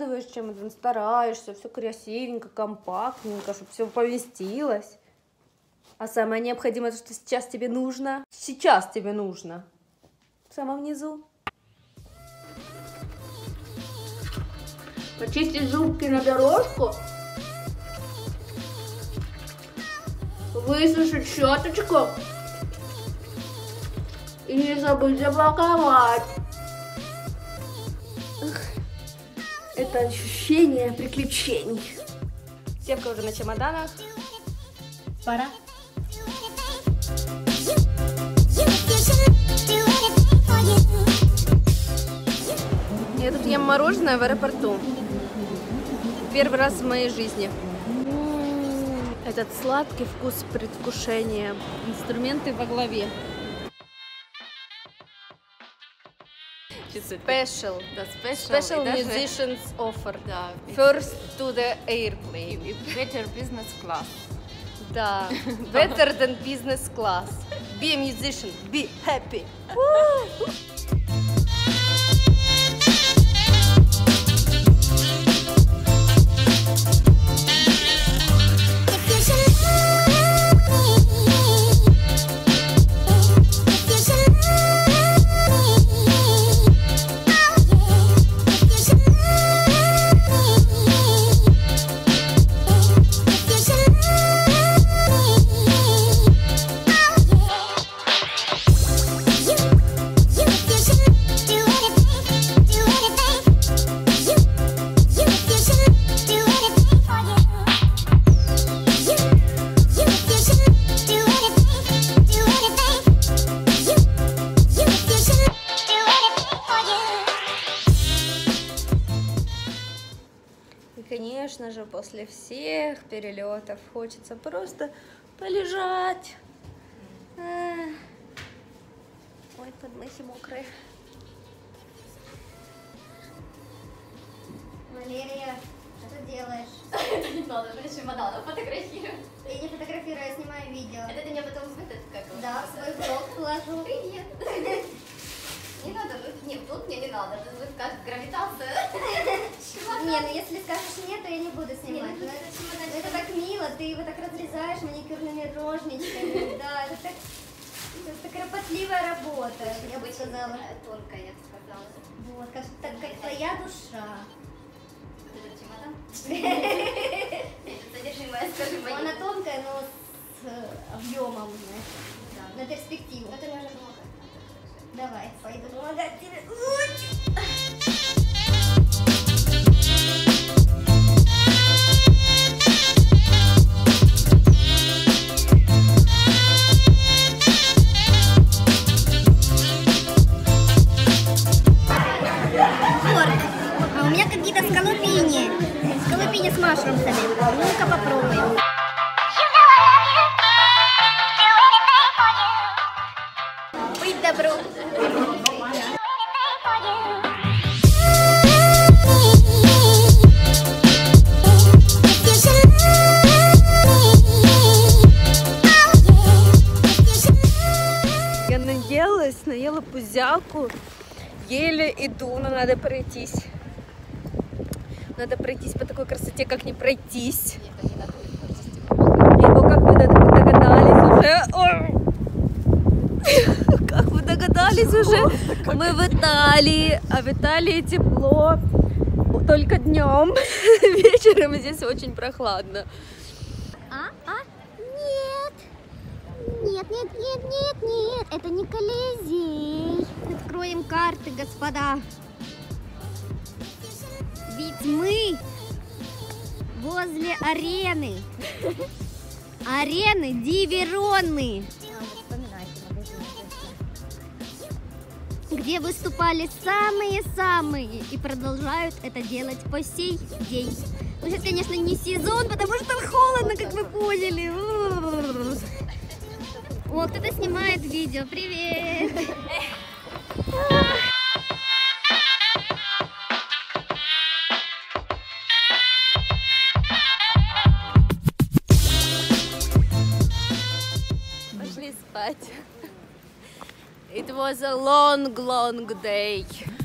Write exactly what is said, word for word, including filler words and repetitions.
складываешь чемодан, стараешься, все красивенько, компактненько, чтобы все поместилось. А самое необходимое, то, что сейчас тебе нужно, сейчас тебе нужно, в самом внизу. Почистить зубки на дорожку, высушить щеточку и не забыть запаковать. Это ощущение приключений. Севка уже на чемоданах. Пора. Я тут ем мороженое в аэропорту. Первый раз в моей жизни. Этот сладкий вкус предвкушения. Инструменты во главе. Special. Да, special. Special даже... musicians offer. Да. First to the airplane. Better business class. Да. Better than business class. Be a musician. Be happy. Конечно же, после всех перелетов хочется просто полежать. Ой, подмыхи мокрые. Валерия, что ты делаешь? Это не надо, это чемодан, фотографирую. Я не фотографирую, я снимаю видео. Это ты мне потом в этот, как его? Да, в свой блог положу. Привет. Не надо, нет, тут мне не надо, тут как гравитация. Не, ну если скажешь нет, то я не буду снимать. Не, ну, это, чемодан, это так мило, ты его так разрезаешь маникюрными ножничками. Да, это так, это кропотливая работа, я бы сказала. Тонкая, я бы сказала. Вот, как, так как твоя душа. Это чемодан? Содержимое, скажи, Ну, она тонкая, но с объемом, знаешь, на перспективу. Это нужно помогать. Давай, пойду помогать тебе. А у меня какие-то скалопини. Скалопини с машрумсами. Ну-ка попробуем. Быть добру. Я наелась, наела пузяку. Еле иду, но надо пройтись. Надо пройтись по такой красоте, как не пройтись. Либо, как вы догадались уже... Как вы догадались уже, мы в Италии, а в Италии тепло только днем. Вечером здесь очень прохладно. А? А? Нет. Нет, нет, нет, нет, нет. Это не Колизей. Откроем карты, господа. Ведь мы возле арены. Арены Ди Вероны. Где выступали самые-самые и продолжают это делать по сей день. Ну, сейчас, конечно, не сезон, потому что холодно, как вы поняли. О, кто-то снимает видео. Привет! Пошли спать. It was a long, long day.